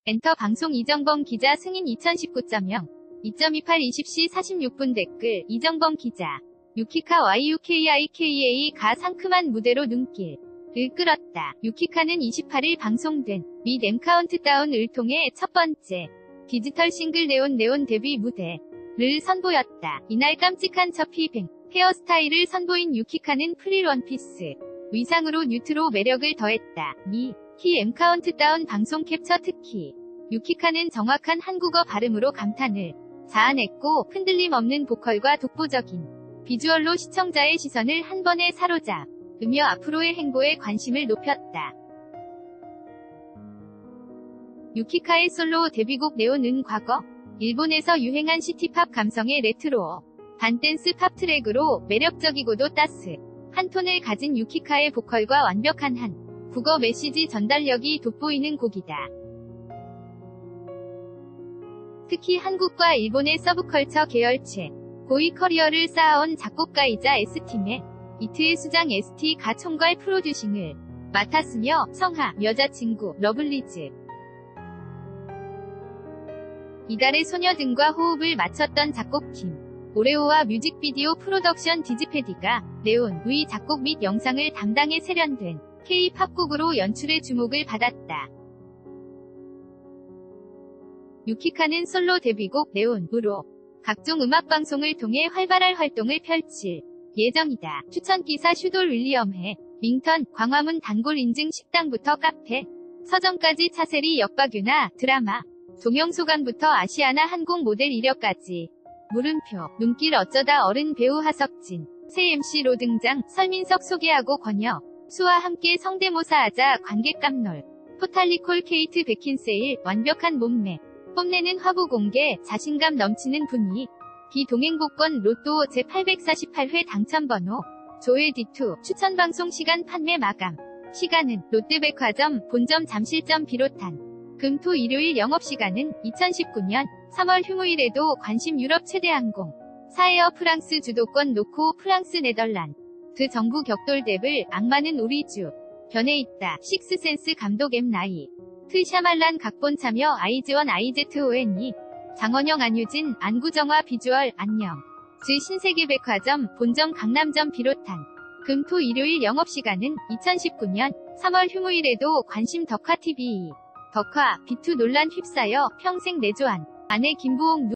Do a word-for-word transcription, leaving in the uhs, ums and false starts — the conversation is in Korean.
엔터 방송 이정범 기자 승인 이천십구 점 영 이천이십팔 이십 시 사십육 분 댓글 이정범 기자 유키카 와이유케이아이케이에이 가 상큼한 무대로 눈길을 끌었다. 유키카는 이십팔 일 방송된 밋 엠 카운트다운을 통해 첫 번째 디지털 싱글 네온 네온 데뷔 무대를 선보였다. 이날 깜찍한 처피뱅 헤어스타일을 선보인 유키카는 프릴 원피스 위상으로 뉴트로 매력을 더했다. 밋 엠 카운트다운 방송 캡처 특히 유키카는 정확한 한국어 발음으로 감탄을 자아냈고 흔들림 없는 보컬과 독보적인 비주얼로 시청자의 시선을 한 번에 사로잡으며 앞으로의 행보에 관심을 높였다. 유키카의 솔로 데뷔곡 네온은 과거 일본에서 유행한 시티팝 감성의 레트로 반댄스 팝 트랙으로 매력적이고도 따스한 톤을 가진 유키카의 보컬과 완벽한 한 국어 메시지 전달력이 돋보이는 곡이다. 특히 한국과 일본의 서브컬처 계열체 고위 커리어를 쌓아온 작곡가이자 S팀의 이트의 수장 에스티가 총괄 프로듀싱을 맡았으며 성하, 여자친구, 러블리즈, 이달의 소녀 등과 호흡을 맞췄던 작곡팀 오레오와 뮤직비디오 프로덕션 디지페디가 네온의 작곡 및 영상을 담당해 세련된 K-팝곡으로 연출에 주목을 받았다. 유키카는 솔로 데뷔곡 네온으로 각종 음악방송을 통해 활발한 활동을 펼칠 예정이다. 추천기사 슈돌 윌리엄해 밍턴, 광화문 단골 인증 식당부터 카페, 서점까지 차세리 역박유나 드라마, 동영소관부터 아시아나 항공 모델 이력까지 물음표, 눈길 어쩌다 어른 배우 하석진, 새 엠씨로 등장, 설민석 소개하고 권혁, 수와 함께 성대모사하자 관객 깜놀, 포탈리콜 케이트 베킨세일, 완벽한 몸매, 뽐내는 화보 공개, 자신감 넘치는 분위기, 비동행복권 로또 제팔백사십팔 회 당첨번호, 조회 디투, 추천방송 시간 판매 마감, 시간은 롯데백화점, 본점 잠실점 비롯한 금, 토, 일요일 영업시간은 이천십구 년 삼월 휴무일에도 관심 유럽 최대 항공, 사에어 프랑스 주도권 놓고 프랑스 네덜란드 정부 격돌대을 악마는 우리 주 변에 있다. 식스센스 감독 엠 나이 트 샤말란 각본 참여 아이즈원 아이제트오엔이 장원영 안유진 안구정화 비주얼 안녕 즈 신세계백화점 본점 강남점 비롯한 금, 토, 일요일 영업시간은 이천십구 년 삼월 휴무일에도 관심 덕화티비 덕화 비투 논란 휩싸여 평생 내조한 아내 김부옥